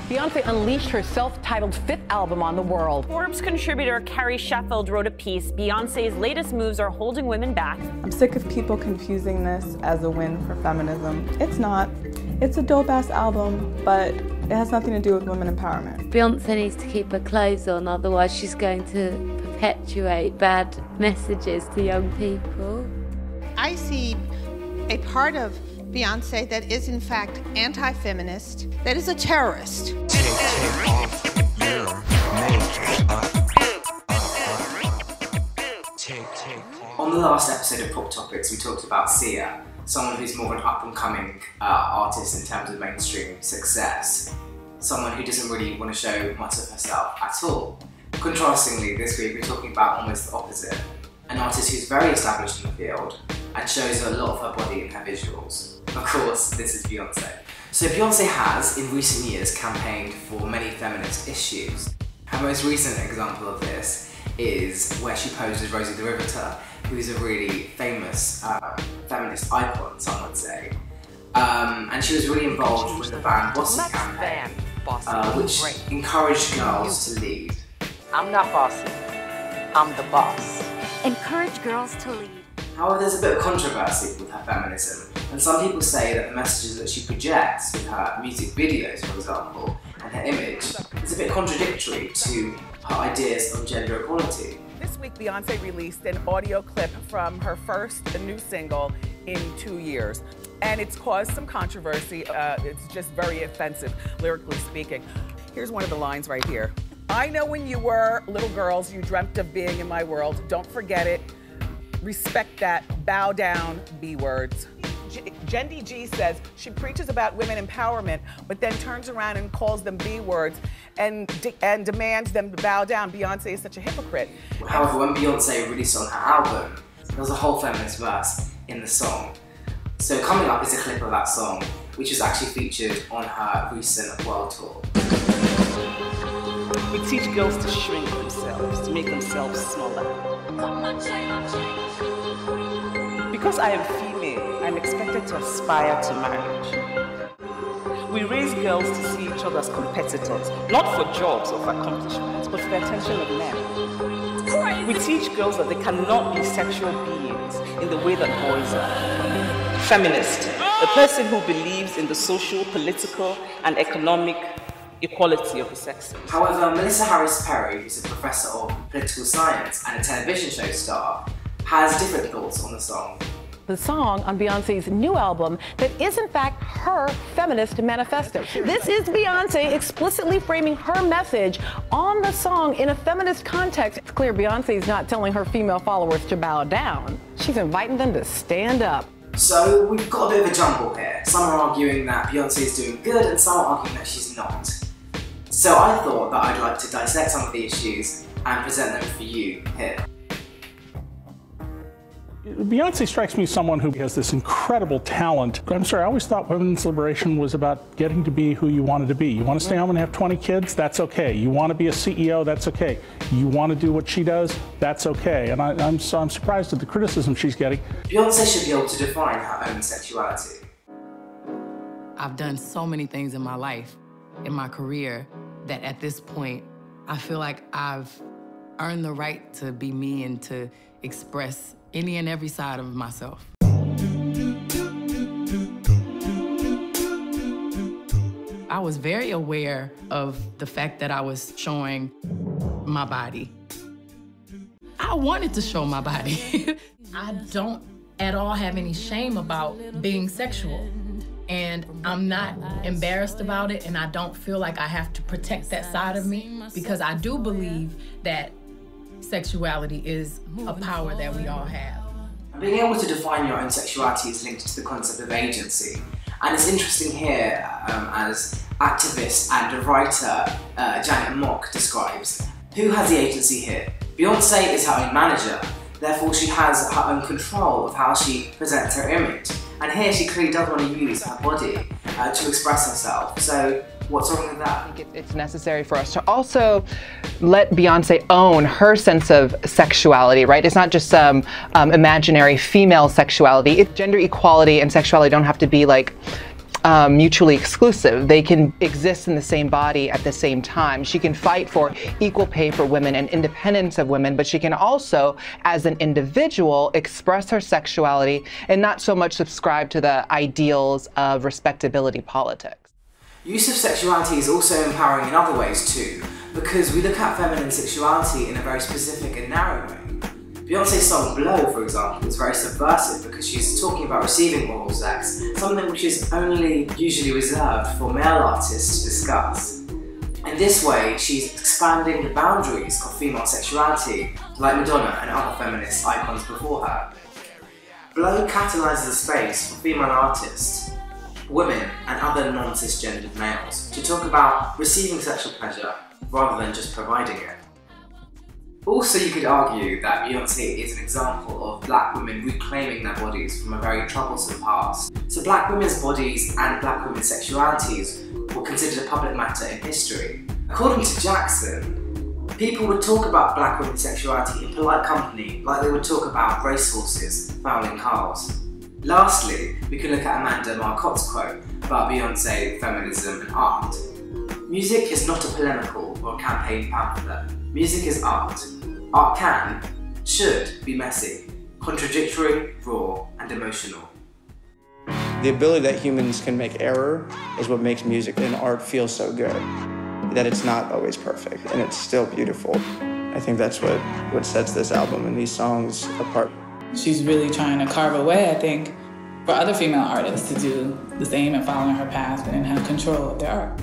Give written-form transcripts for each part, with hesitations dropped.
Beyonce unleashed her self-titled 5th album on the world. Forbes contributor Carrie Sheffield wrote a piece, Beyonce's latest moves are holding women back. I'm sick of people confusing this as a win for feminism. It's not. It's a dope-ass album, but it has nothing to do with women empowerment. Beyonce needs to keep her clothes on, otherwise she's going to perpetuate bad messages to young people. I see a part of Beyonce that is in fact anti-feminist, that is a terrorist. On the last episode of Pop Topics, we talked about Sia, someone who's more of an up-and-coming artist in terms of mainstream success, someone who doesn't really want to show much of herself at all. Contrastingly, this week we're talking about almost the opposite, an artist who's very established in the field and shows a lot of her body in her visuals. Of course, this is Beyonce. So Beyonce has, in recent years, campaigned for many feminist issues. Her most recent example of this is where she posed as Rosie the Riveter, who's a really famous feminist icon, some would say. And she was really involved with the Ban Bossy campaign, which encouraged girls to lead. I'm not bossy, I'm the boss. Encourage girls to lead. However, there's a bit of controversy with her feminism, and some people say that the messages that she projects with her music videos, for example, and her image is a bit contradictory to her ideas on gender equality. This week, Beyonce released an audio clip from her first new single in 2 years. And it's caused some controversy. It's just very offensive, lyrically speaking. Here's one of the lines right here. I know when you were little girls, you dreamt of being in my world. Don't forget it. Respect that. Bow down, B words. Jendi G says she preaches about women empowerment, but then turns around and calls them B words and demands them to bow down. Beyonce is such a hypocrite. However, when Beyonce released on her album, there was a whole feminist verse in the song. So coming up is a clip of that song, which was actually featured on her recent world tour. We teach girls to shrink themselves, to make themselves smaller. Because I am female, I'm expected to aspire to marriage. We raise girls to see each other as competitors, not for jobs or for accomplishments, but for the attention of men. We teach girls that they cannot be sexual beings in the way that boys are. Feminist, the person who believes in the social, political, and economic equality of the sexes. However, Melissa Harris Perry, who's a professor of political science and a television show star, has different thoughts on the song. The song on Beyonce's new album that is in fact her feminist manifesto. This is Beyonce explicitly framing her message on the song in a feminist context. It's clear Beyonce's not telling her female followers to bow down. She's inviting them to stand up. So we've got a bit of a jumble here. Some are arguing that Beyonce is doing good and some are arguing that she's not. So I thought that I'd like to dissect some of the issues and present them for you here. Beyonce strikes me as someone who has this incredible talent. I'm sorry, I always thought women's liberation was about getting to be who you wanted to be. You want to stay home and have 20 kids? That's okay. You want to be a CEO? That's okay. You want to do what she does? That's okay. And I'm surprised at the criticism she's getting. Beyonce should be able to define her own sexuality. I've done so many things in my life, in my career, that at this point, I feel like I've earned the right to be me and to express any and every side of myself. I was very aware of the fact that I was showing my body. I wanted to show my body. I don't at all have any shame about being sexual. And I'm not embarrassed about it, and I don't feel like I have to protect that side of me, because I do believe that sexuality is a power that we all have. Being able to define your own sexuality is linked to the concept of agency. And it's interesting here, as activist and writer Janet Mock describes, who has the agency here? Beyonce is her own manager, therefore she has her own control of how she presents her image. And here she clearly does want to use her body to express herself. So what's wrong with that? I think it's necessary for us to also let Beyonce own her sense of sexuality, right? It's not just some imaginary female sexuality. Gender equality and sexuality don't have to be like mutually exclusive. They can exist in the same body at the same time. She can fight for equal pay for women and independence of women, but she can also, as an individual, express her sexuality and not so much subscribe to the ideals of respectability politics. Use of sexuality is also empowering in other ways too, because we look at feminine sexuality in a very specific and narrow way. Beyonce's song Blow, for example, is very subversive because she's talking about receiving oral sex, something which is only usually reserved for male artists to discuss. In this way, she's expanding the boundaries of female sexuality, like Madonna and other feminist icons before her. Blow catalyses a space for female artists, women and other non-cisgendered males to talk about receiving sexual pleasure rather than just providing it. Also, you could argue that Beyoncé is an example of black women reclaiming their bodies from a very troublesome past. So black women's bodies and black women's sexualities were considered a public matter in history. According to Jackson, people would talk about black women's sexuality in polite company like they would talk about racehorses fouling cars. Lastly, we can look at Amanda Marcotte's quote about Beyoncé, feminism and art. Music is not a polemical or a campaign pamphlet. Music is art. Art can, should be messy, contradictory, raw and emotional. The ability that humans can make error is what makes music and art feel so good. That it's not always perfect and it's still beautiful. I think that's what sets this album and these songs apart. She's really trying to carve a way, I think, for other female artists to do the same and following her path and have control of their art.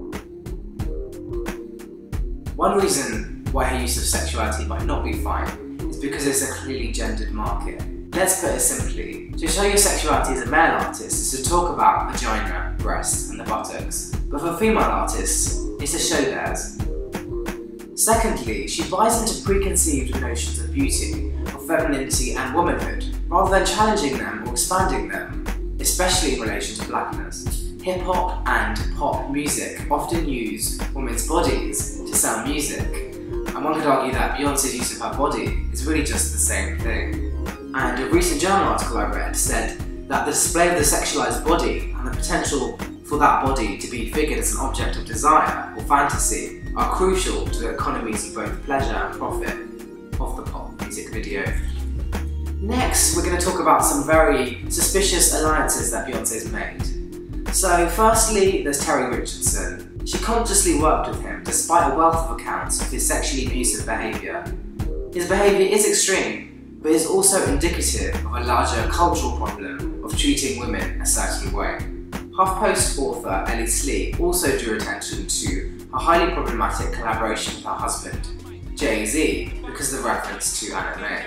One reason why her use of sexuality might not be fine is because it's a clearly gendered market. Let's put it simply, to show your sexuality as a male artist is to talk about vagina, breasts and the buttocks, but for female artists, it's to show theirs. Secondly, she buys into preconceived notions of beauty, of femininity and womanhood, rather than challenging them or expanding them, especially in relation to blackness. Hip-hop and pop music often use women's bodies to sell music, and one could argue that Beyonce's use of her body is really just the same thing. And a recent journal article I read said that the display of the sexualized body and the potential for that body to be figured as an object of desire or fantasy are crucial to the economies of both pleasure and profit of the pop music video. Next, we're going to talk about some very suspicious alliances that Beyonce's made. So firstly, there's Terry Richardson. She consciously worked with him despite a wealth of accounts of his sexually abusive behaviour. His behaviour is extreme, but is also indicative of a larger cultural problem of treating women a certain way. HuffPost author Ellie Slee also drew attention to a highly problematic collaboration with her husband, Jay-Z, because of the reference to anime.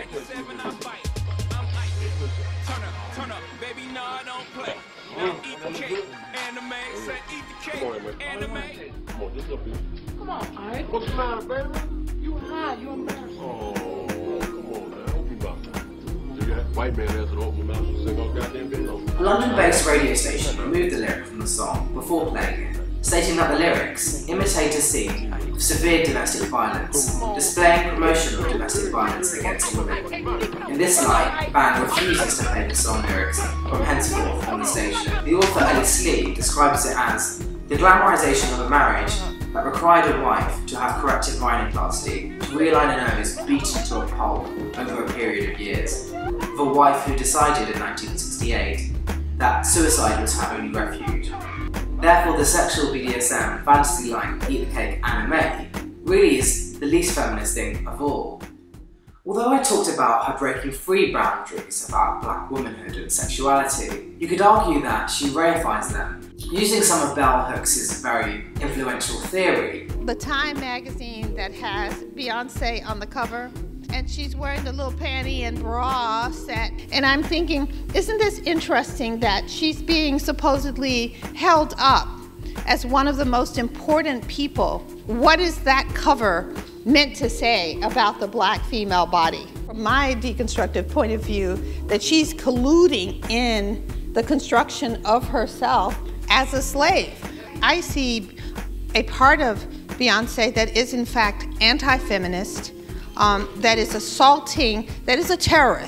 Come on, alright? What's the matter, baby? You high, you embarrassed. Oh, come on, man. Open your mouth. You got white man has an open mouth to sing all goddamn Beyoncé. A London-based radio station removed the lyric from the song before playing it, stating that the lyrics imitate a scene of severe domestic violence, displaying promotion of domestic violence against women. In this light, the band refuses to play the song lyrics from henceforth on the station. The author Ellie Slee describes it as the glamorization of a marriage that required a wife to have corrective rhinoplasty, to realign a nose beaten to a pulp over a period of years, of a wife who decided in 1968 that suicide was her only refuge. Therefore, the sexual BDSM, fantasy-like, eat the cake anime really is the least feminist thing of all. Although I talked about her breaking free boundaries about black womanhood and sexuality, you could argue that she reifies them. Using some of Bell Hooks' very influential theory. The Time magazine that has Beyonce on the cover, and she's wearing the little panty and bra set. And I'm thinking, isn't this interesting that she's being supposedly held up as one of the most important people? What is that cover meant to say about the black female body? From my deconstructive point of view, that she's colluding in the construction of herself as a slave. I see a part of Beyonce that is in fact anti-feminist, that is assaulting, that is a terrorist.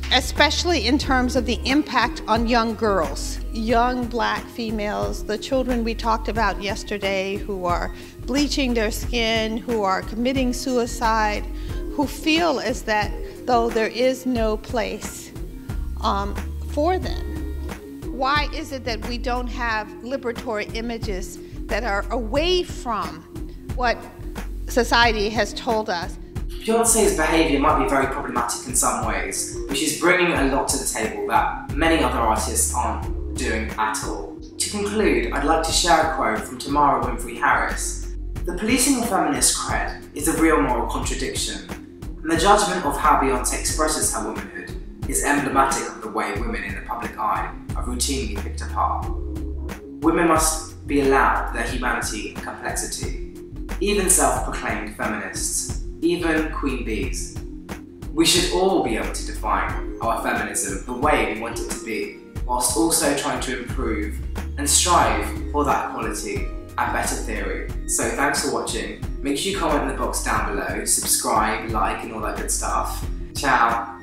especially in terms of the impact on young girls, young black females, the children we talked about yesterday who are bleaching their skin, who are committing suicide, who feel as that though there is no place for them. Why is it that we don't have liberatory images that are away from what society has told us? Beyoncé's behaviour might be very problematic in some ways, but she's bringing a lot to the table that many other artists aren't doing at all. To conclude, I'd like to share a quote from Tamara Winfrey Harris. The policing of feminist cred is a real moral contradiction, and the judgment of how Beyoncé expresses her womanhood is emblematic of the way women in the public eye are routinely picked apart. Women must be allowed their humanity and complexity, even self-proclaimed feminists. Even queen bees. We should all be able to define our feminism the way we want it to be, whilst also trying to improve and strive for that quality and better theory. So thanks for watching. Make sure you comment in the box down below, subscribe, like and all that good stuff. Ciao.